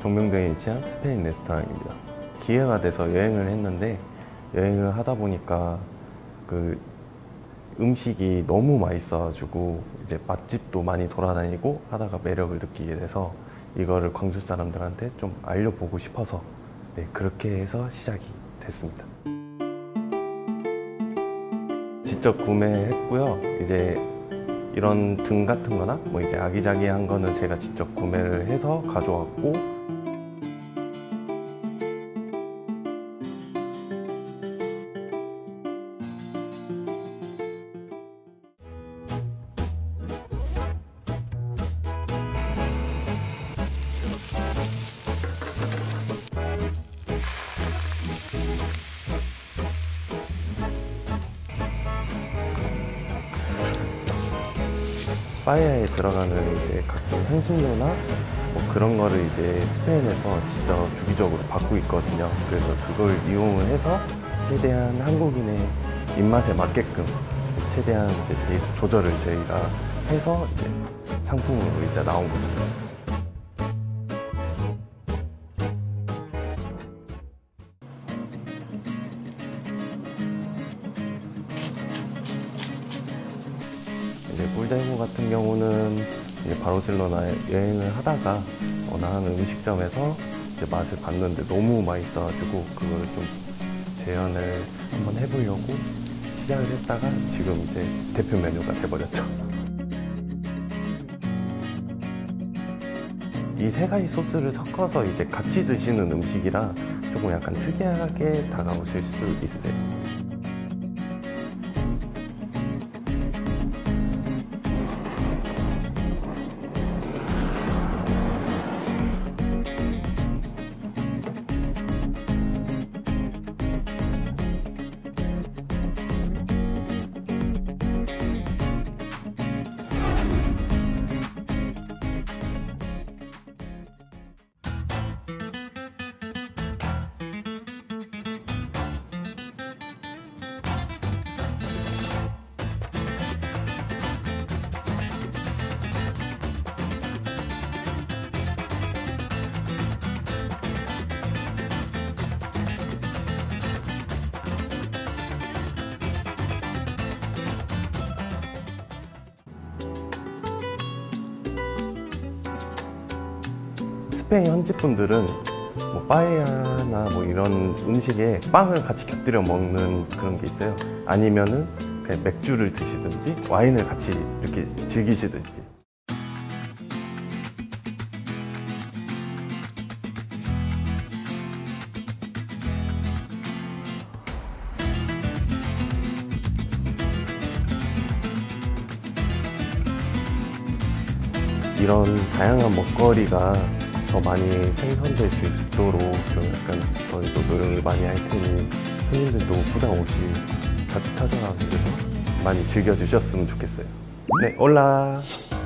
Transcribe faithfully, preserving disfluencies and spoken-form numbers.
정명동에 위치한 스페인 레스토랑입니다. 기회가 돼서 여행을 했는데 여행을 하다 보니까 그 음식이 너무 맛있어가지고 이제 맛집도 많이 돌아다니고 하다가 매력을 느끼게 돼서 이거를 광주 사람들한테 좀 알려보고 싶어서 네, 그렇게 해서 시작이 됐습니다. 직접 구매했고요. 이제 이런 등 같은 거나 뭐 이제 아기자기한 거는 제가 직접 구매를 해서 가져왔고, 빠에야에 들어가는 이제 각종 향신료나 뭐 그런 거를 이제 스페인에서 진짜 주기적으로 받고 있거든요. 그래서 그걸 이용을 해서 최대한 한국인의 입맛에 맞게끔 최대한 이제 베이스 조절을 저희가 해서 이제 상품으로 이제 나온 거죠. 이제 꿀대구 같은 경우는 이제 바르셀로나에 여행을 하다가 어느 한 음식점에서 이제 맛을 봤는데 너무 맛있어가지고 그거를 좀 재현을 한번 해보려고 시작을 했다가 지금 이제 대표 메뉴가 돼버렸죠. 이 세 가지 소스를 섞어서 이제 같이 드시는 음식이라 조금 약간 특이하게 다가오실 수 있으세요. 스페인 현지 분들은 뭐 빠에야나 뭐 이런 음식에 빵을 같이 곁들여 먹는 그런 게 있어요. 아니면은 그냥 맥주를 드시든지 와인을 같이 이렇게 즐기시든지. 이런 다양한 먹거리가 더 많이 생성될 수 있도록 좀 약간 저희도 노력을 많이 할 테니 손님들도 부담 없이 자주 찾아가서 많이 즐겨주셨으면 좋겠어요. 네, 올라!